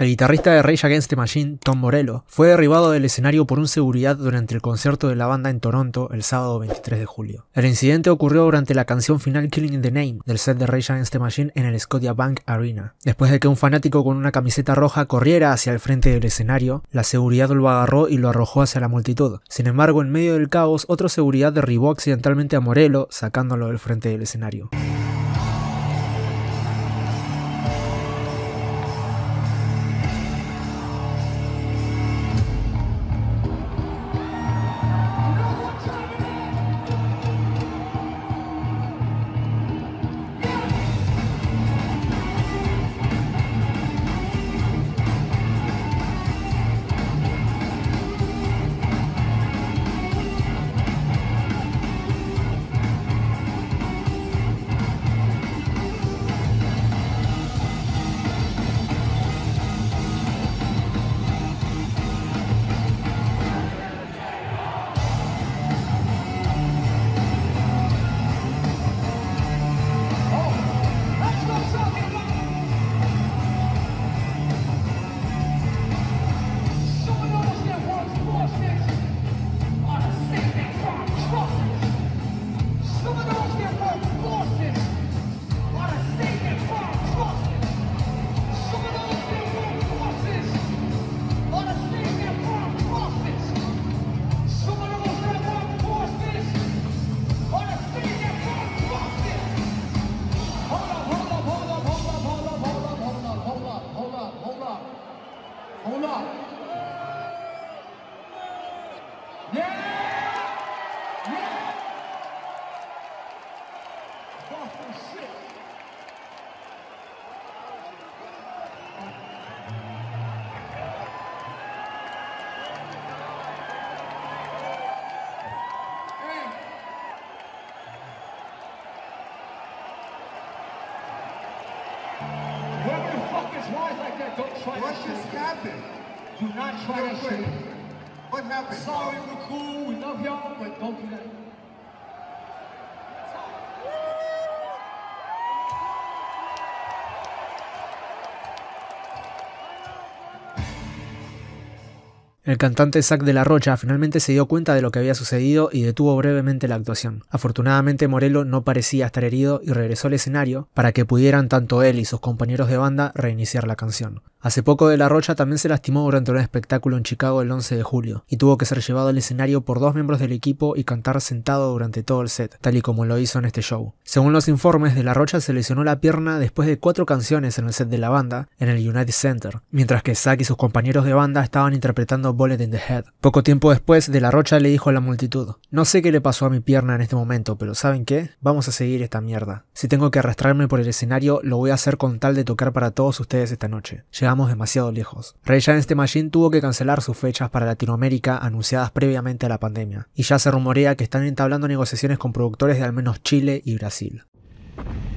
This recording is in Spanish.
El guitarrista de Rage Against the Machine, Tom Morello, fue derribado del escenario por un seguridad durante el concierto de la banda en Toronto el sábado 23 de julio. El incidente ocurrió durante la canción final Killing in the Name del set de Rage Against the Machine en el Scotiabank Arena. Después de que un fanático con una camiseta roja corriera hacia el frente del escenario, la seguridad lo agarró y lo arrojó hacia la multitud. Sin embargo, en medio del caos, otro seguridad derribó accidentalmente a Morello, sacándolo del frente del escenario. Hold up. Yeah! Yeah! Fucking shit. Hey. Whoever the fuck is wise like that, don't try What that just shit. happened? Do not try that shit. What happened? Sorry, we're cool, we love y'all, but don't do that. El cantante Zack de la Rocha finalmente se dio cuenta de lo que había sucedido y detuvo brevemente la actuación. Afortunadamente Morello no parecía estar herido y regresó al escenario para que pudieran tanto él y sus compañeros de banda reiniciar la canción. Hace poco de la Rocha también se lastimó durante un espectáculo en Chicago el 11 de julio y tuvo que ser llevado al escenario por dos miembros del equipo y cantar sentado durante todo el set, tal y como lo hizo en este show. Según los informes, de la Rocha se lesionó la pierna después de 4 canciones en el set de la banda en el United Center, mientras que Zack y sus compañeros de banda estaban interpretando Bullet in the Head. Poco tiempo después, de la Rocha le dijo a la multitud: "No sé qué le pasó a mi pierna en este momento, pero ¿saben qué? Vamos a seguir esta mierda. Si tengo que arrastrarme por el escenario, lo voy a hacer con tal de tocar para todos ustedes esta noche. Llegamos demasiado lejos". Rage Against the Machine tuvo que cancelar sus fechas para Latinoamérica anunciadas previamente a la pandemia, y ya se rumorea que están entablando negociaciones con productores de al menos Chile y Brasil.